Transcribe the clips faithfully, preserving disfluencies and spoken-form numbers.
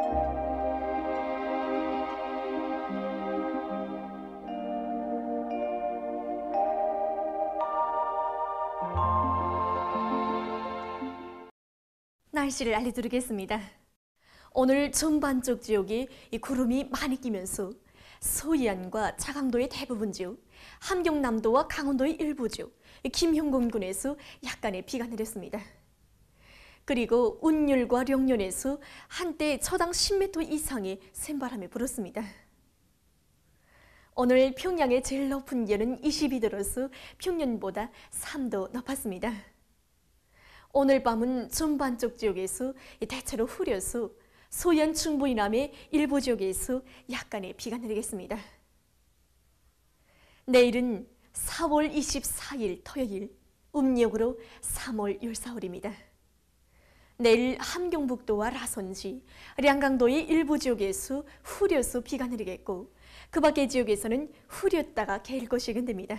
날씨를 알려드리겠습니다. 오늘 전반적 지역에 이 구름이 많이 끼면서 서해안과 자강도의 대부분 지역, 함경남도와 강원도의 일부 지역, 김형곤군에서 약간의 비가 내렸습니다. 그리고 운율과 령년에서 한때 초당 십 미터 이상의 샘바람이 불었습니다. 오늘 평양의 제일 높은 기온은 이십이 도로서 평년보다 삼 도 높았습니다. 오늘 밤은 전반적 지역에서 대체로 흐려서 서해안 충북 이남의 일부 지역에서 약간의 비가 내리겠습니다. 내일은 사월 이십사일 토요일, 음력으로 삼월 십사일입니다. 내일 함경북도와 라선지, 량강도의 일부 지역에서 흐려서 비가 내리겠고 그 밖의 지역에서는 흐렸다가 개일 것이 예견됩니다.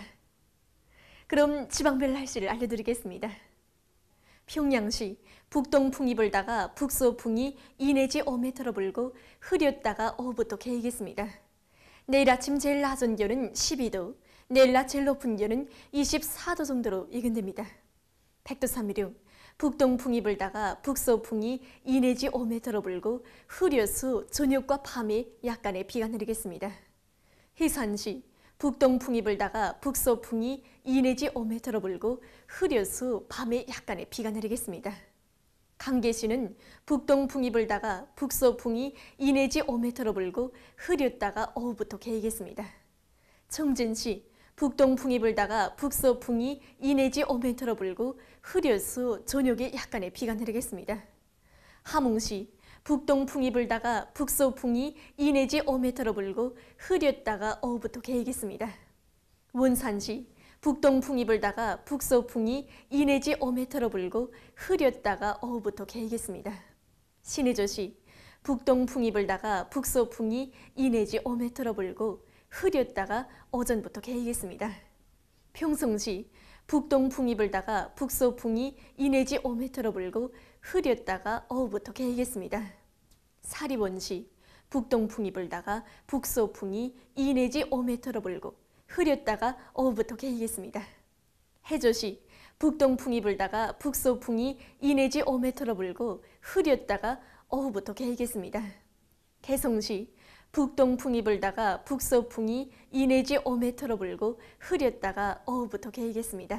그럼 지방별 날씨를 알려드리겠습니다. 평양시 북동풍이 불다가 북서풍이 이 내지 오 미터로 불고 흐렸다가 오후부터 개이겠습니다. 내일 아침 제일 낮은 기온은 십이 도, 내일 낮 제일 높은 기온은 이십사 도 정도로 예견됩니다. 백두산미령 북동풍이 불다가 북서풍이 이 내지 오 미터로 불고 흐려서 저녁과 밤에 약간의 비가 내리겠습니다. 해산시 북동풍이 불다가 북서풍이 이 내지 오 미터로 불고 흐려서 밤에 약간의 비가 내리겠습니다. 강계시는 북동풍이 불다가 북서풍이 이 내지 오 미터로 불고 흐렸다가 오후부터 개이겠습니다. 청진시 북동풍이 불다가 북서풍이 이 내지 오 미터로 불고 흐려서 저녁에 약간의 비가 내리겠습니다. 함흥시 북동풍이 불다가 북서풍이 이 내지 오 미터로 불고 흐렸다가 오후부터 개이겠습니다. 원산시 북동풍이 불다가 북서풍이 이 내지 오 미터로 불고 흐렸다가 오후부터 개이겠습니다. 신의저시 북동풍이 불다가 북서풍이 이 내지 오 미터로 불고 흐렸다가 오전부터 개이겠습니다. 평성시 북동풍이 불다가 북서풍이 이 내지 오 미터로 불고 흐렸다가 오후부터 개이겠습니다. 사리원시 북동풍이 불다가 북서풍이 이 내지 오 미터로 불고 흐렸다가 오후부터 개이겠습니다. 해저시 북동풍이 불다가 북서풍이 이 내지 오 미터로 불고 흐렸다가 오후부터 개이겠습니다. 개성시 북동풍이 불다가 북서풍이 이 내지 오 미터로 불고 흐렸다가 오후부터 개이겠습니다.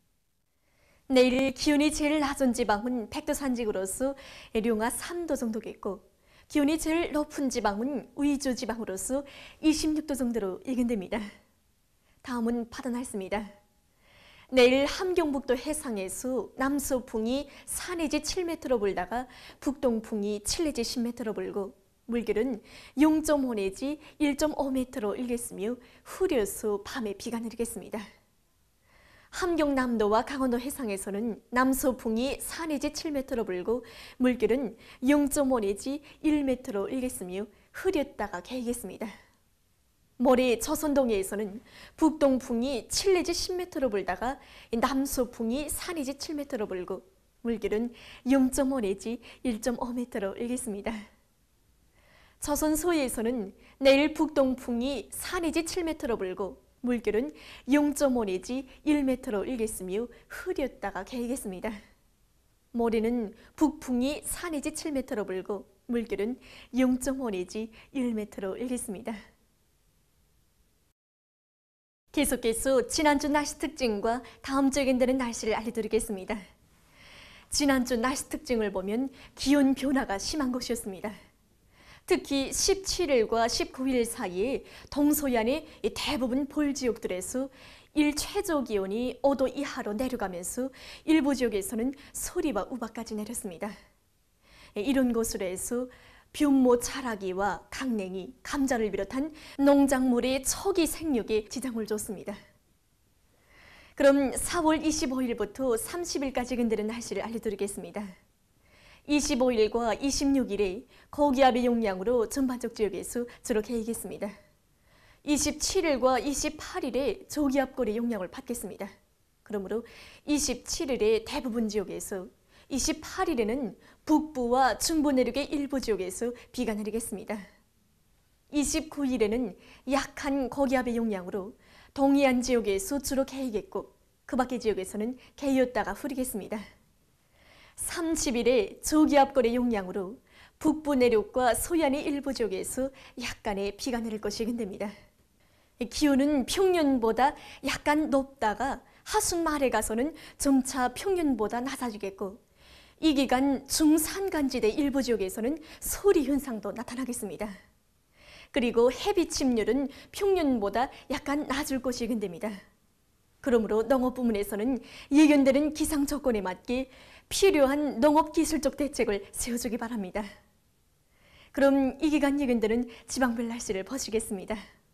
내일 기온이 제일 낮은 지방은 백두산지구로서 룡아 삼 도 정도겠고 기온이 제일 높은 지방은 의주 지방으로서 이십육 도 정도로 예견됩니다. 다음은 바다 날씨입니다. 내일 함경북도 해상에서 남서풍이 사 내지 칠 미터로 불다가 북동풍이 칠 내지 십 미터로 불고 물결은 영 점 오 내지 일 점 오 미터로 일겠으며 흐려서 밤에 비가 내리겠습니다. 함경남도와 강원도 해상에서는 남서풍이 사 내지 칠 미터로 불고 물결은 영 점 오 내지 일 미터로 일겠으며 흐렸다가 개이겠습니다. 모레 조선동해에서는 북동풍이 칠 내지 십 미터로 불다가 남서풍이 사 내지 칠 미터로 불고 물결은 영 점 오 내지 일 점 오 미터로 일겠습니다. 조선 서해에서는 내일 북동풍이 사 내지 칠 미터로 불고 물결은 영 점 오 내지 일 미터로 일겠으며 흐렸다가 개이겠습니다. 모레는 북풍이 사 내지 칠 미터로 불고 물결은 영 점 오 내지 일 미터로 일겠습니다. 계속해서 지난주 날씨 특징과 다음 주에 예견되는 날씨를 알려드리겠습니다. 지난주 날씨 특징을 보면 기온 변화가 심한 것이었습니다. 특히 십칠일과 십구일 사이에 동서해안의 대부분 볼지역들에서 일 최저 기온이 오 도 이하로 내려가면서 일부 지역에서는 서리와 우박까지 내렸습니다. 이런 것으로 해서 뷸모 자라기와 강냉이, 감자를 비롯한 농작물의 초기 생육에 지장을 줬습니다. 그럼 사월 이십오일부터 삼십일까지 예견되는 날씨를 알려드리겠습니다. 이십오일과 이십육일에 고기압의 영향으로 전반적 지역에서 주로 개이겠습니다. 이십칠일과 이십팔일에 저기압골의 영향을 받겠습니다. 그러므로 이십칠일에 대부분 지역에서, 이십팔 일에는 북부와 중부 내륙의 일부 지역에서 비가 내리겠습니다. 이십구 일에는 약한 고기압의 영향으로 동해안 지역에서 주로 개이겠고 그 밖의 지역에서는 개였다가 흐리겠습니다. 삼십 일에 저기압골의 영향으로 북부 내륙과 서해안의 일부 지역에서 약간의 비가 내릴 것이 예견됩니다. 기온은 평년보다 약간 높다가 하순 말에 가서는 점차 평년보다 낮아지겠고 이 기간 중산간지대 일부 지역에서는 서리 현상도 나타나겠습니다. 그리고 해빛 침률은 평년보다 약간 낮을 것이 예견됩니다. 그러므로 농업 부문에서는 예견되는 기상 조건에 맞게 필요한 농업 기술적 대책을 세워주기 바랍니다. 그럼 이 기간 예견되는 지방별 날씨를 보시겠습니다.